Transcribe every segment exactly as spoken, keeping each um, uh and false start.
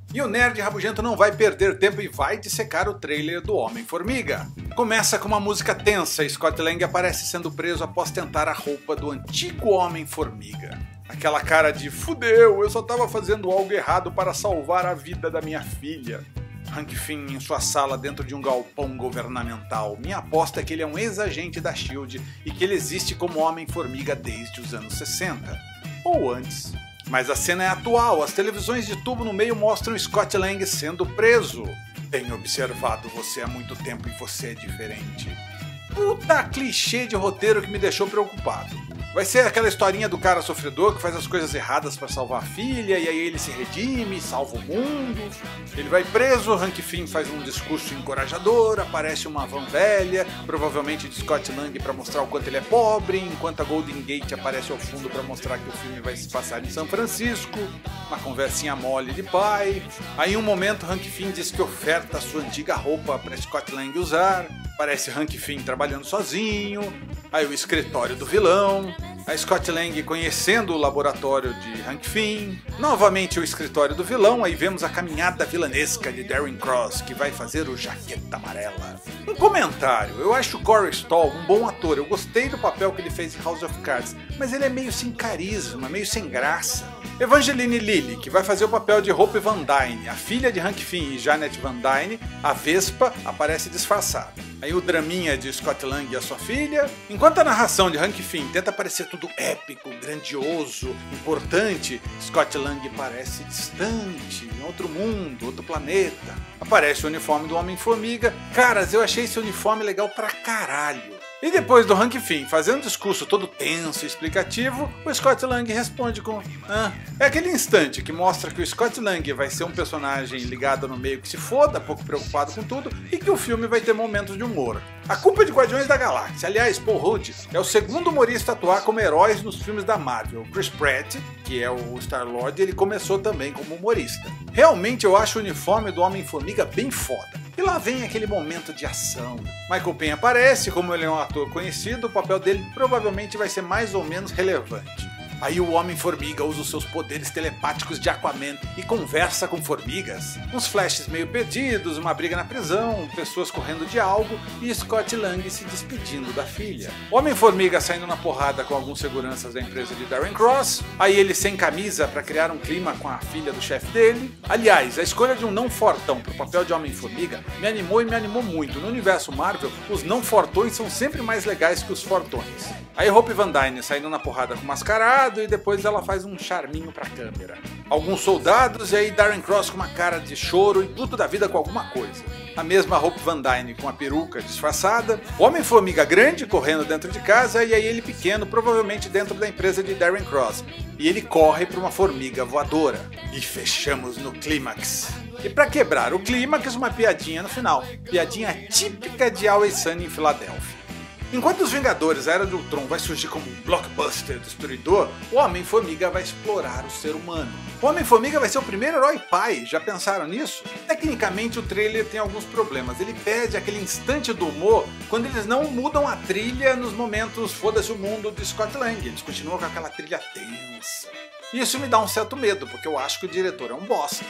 E o Nerd Rabugento não vai perder tempo e vai dissecar o trailer do Homem-Formiga. Começa com uma música tensa e Scott Lang aparece sendo preso após tentar a roupa do antigo Homem-Formiga. Aquela cara de fudeu, eu só tava fazendo algo errado para salvar a vida da minha filha. Hank Pym em sua sala dentro de um galpão governamental. Minha aposta é que ele é um ex-agente da Shield e que ele existe como Homem-Formiga desde os anos sessenta. Ou antes. Mas a cena é atual, as televisões de tubo no meio mostram Scott Lang sendo preso. Tenho observado você há muito tempo e você é diferente. Puta clichê de roteiro que me deixou preocupado. Vai ser aquela historinha do cara sofredor que faz as coisas erradas para salvar a filha, e aí ele se redime, salva o mundo. Ele vai preso, Hank Pym faz um discurso encorajador, aparece uma van velha, provavelmente de Scott Lang para mostrar o quanto ele é pobre, enquanto a Golden Gate aparece ao fundo para mostrar que o filme vai se passar em São Francisco, uma conversinha mole de pai. Aí em um momento Hank Pym diz que oferta a sua antiga roupa para Scott Lang usar. Parece Hank Pym trabalhando sozinho, aí o escritório do vilão, a Scott Lang conhecendo o laboratório de Hank Pym, novamente o escritório do vilão, aí vemos a caminhada vilanesca de Darren Cross, que vai fazer o Jaqueta Amarela. Um comentário, eu acho o Corey Stoll um bom ator, eu gostei do papel que ele fez em House of Cards, mas ele é meio sem carisma, meio sem graça. Evangeline Lilly, que vai fazer o papel de Hope Van Dyne, a filha de Hank Pym e Janet Van Dyne, a Vespa, aparece disfarçada. Aí o draminha de Scott Lang e a sua filha, enquanto a narração de Hank Pym tenta parecer tudo épico, grandioso, importante, Scott Lang parece distante, em outro mundo, outro planeta. Aparece o uniforme do Homem-Formiga. Caras, eu achei esse uniforme legal pra caralho. E depois do Hank Pym fazendo um discurso todo tenso e explicativo, o Scott Lang responde com ah. É aquele instante que mostra que o Scott Lang vai ser um personagem ligado no meio que se foda, pouco preocupado com tudo, e que o filme vai ter momentos de humor. A culpa é de Guardiões da Galáxia. Aliás, Paul Rudd é o segundo humorista a atuar como heróis nos filmes da Marvel. Chris Pratt, que é o Star-Lord, ele começou também como humorista. Realmente eu acho o uniforme do Homem-Formiga bem foda. E lá vem aquele momento de ação. Michael Payne aparece, como ele é um ator conhecido, o papel dele provavelmente vai ser mais ou menos relevante. Aí o Homem-Formiga usa os seus poderes telepáticos de Aquaman e conversa com formigas. Uns flashes meio perdidos, uma briga na prisão, pessoas correndo de algo e Scott Lang se despedindo da filha. Homem-Formiga saindo na porrada com alguns seguranças da empresa de Darren Cross, aí ele sem camisa para criar um clima com a filha do chefe dele. Aliás, a escolha de um não fortão para o papel de Homem-Formiga me animou e me animou muito. No universo Marvel, os não fortões são sempre mais legais que os fortões. Aí Hope Van Dyne saindo na porrada com mascarado, e depois ela faz um charminho pra câmera. Alguns soldados e aí Darren Cross com uma cara de choro e puto da vida com alguma coisa. A mesma Hope Van Dyne com a peruca disfarçada, o Homem-Formiga grande correndo dentro de casa e aí ele pequeno, provavelmente dentro da empresa de Darren Cross. E ele corre para uma formiga voadora. E fechamos no clímax. E para quebrar o clímax, uma piadinha no final. Piadinha típica de Always Sunny em Filadélfia. Enquanto os Vingadores, a Era de Ultron vai surgir como um blockbuster destruidor, o Homem-Formiga vai explorar o ser humano. O Homem-Formiga vai ser o primeiro herói pai, já pensaram nisso? Tecnicamente o trailer tem alguns problemas, ele perde aquele instante do humor quando eles não mudam a trilha nos momentos foda-se o mundo de Scott Lang, eles continuam com aquela trilha tensa. E isso me dá um certo medo, porque eu acho que o diretor é um bosta.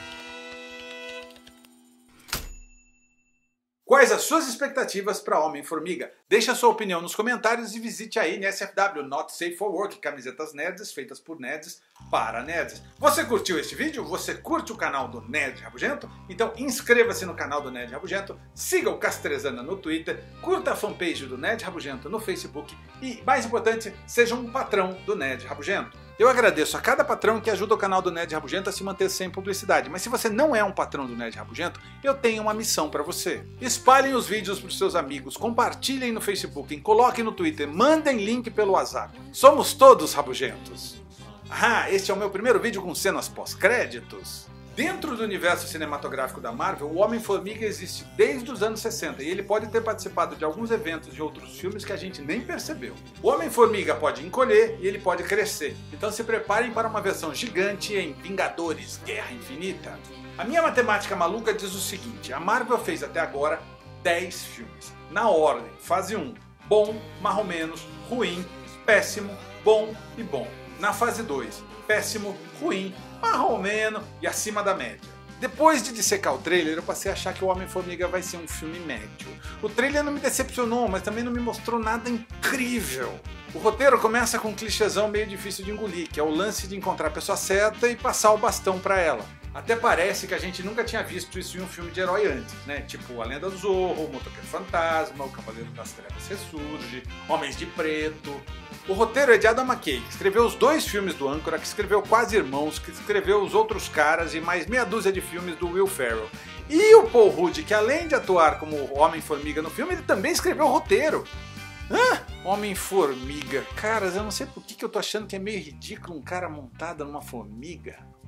Quais as suas expectativas para Homem-Formiga? Deixe a sua opinião nos comentários e visite a N S F W, Not Safe for Work, camisetas nerds feitas por nerds para nerds. Você curtiu este vídeo? Você curte o canal do Nerd Rabugento? Então inscreva-se no canal do Nerd Rabugento, siga o Castrezana no Twitter, curta a fanpage do Nerd Rabugento no Facebook e, mais importante, seja um patrão do Nerd Rabugento. Eu agradeço a cada patrão que ajuda o canal do Nerd Rabugento a se manter sem publicidade, mas se você não é um patrão do Nerd Rabugento, eu tenho uma missão para você. Espalhem os vídeos para os seus amigos, compartilhem no Facebook, coloquem no Twitter, mandem link pelo WhatsApp. Somos todos rabugentos. Ah, este é o meu primeiro vídeo com cenas pós-créditos. Dentro do universo cinematográfico da Marvel, o Homem-Formiga existe desde os anos sessenta e ele pode ter participado de alguns eventos de outros filmes que a gente nem percebeu. O Homem-Formiga pode encolher e ele pode crescer, então se preparem para uma versão gigante em Vingadores Guerra Infinita. A minha matemática maluca diz o seguinte, a Marvel fez até agora dez filmes. Na ordem, fase um, bom, mais ou menos, ruim, péssimo, bom e bom. Na fase dois, péssimo, ruim, mais ou menos e acima da média. Depois de dissecar o trailer, eu passei a achar que o Homem-Formiga vai ser um filme médio. O trailer não me decepcionou, mas também não me mostrou nada incrível. O roteiro começa com um clichêzão meio difícil de engolir, que é o lance de encontrar a pessoa certa e passar o bastão pra ela. Até parece que a gente nunca tinha visto isso em um filme de herói antes, né? Tipo A Lenda do Zorro, O Motoqueiro Fantasma, O Cavaleiro das Trevas Ressurge, Homens de Preto. O roteiro é de Adam McKay, que escreveu os dois filmes do Âncora, que escreveu Quase Irmãos, que escreveu Os Outros Caras e mais meia dúzia de filmes do Will Ferrell. E o Paul Rudd, que além de atuar como Homem-Formiga no filme, ele também escreveu o roteiro. Hã? Homem-Formiga. Caras, eu não sei por que eu tô achando que é meio ridículo um cara montado numa formiga.